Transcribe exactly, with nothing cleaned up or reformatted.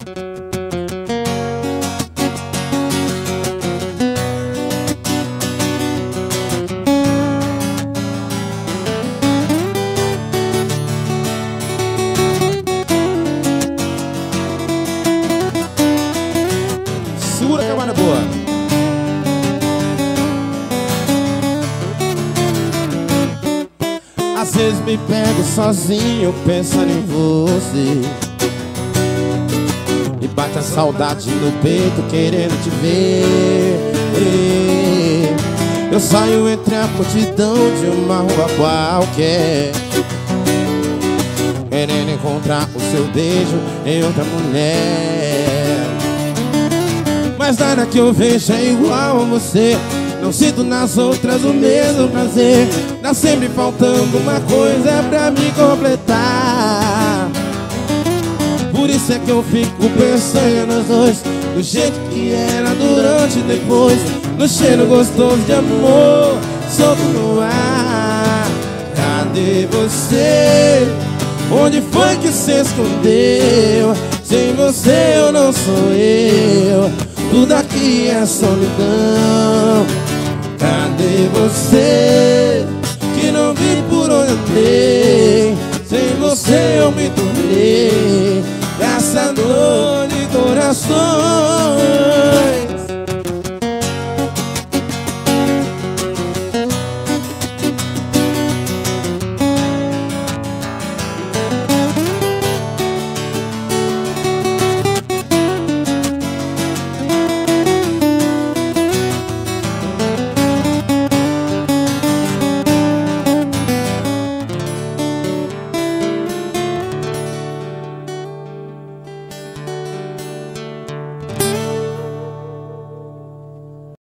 Segura a camada boa. Às vezes me pego sozinho pensando em você, e bate a saudade no peito querendo te ver. Eu saio entre a multidão de uma rua qualquer, querendo encontrar o seu beijo em outra mulher. Mas nada que eu vejo é igual a você. Não sinto nas outras o mesmo prazer. Tá sempre faltando uma coisa pra me completar. Por isso é que eu fico pensando nos dois, do jeito que era durante e depois, no cheiro gostoso de amor solto no ar. Cadê você? Onde foi que se escondeu? Sem você eu não sou eu, tudo aqui é solidão. Cadê você? Que não vi por onde andei. Sem você eu me tornei caçador de corações.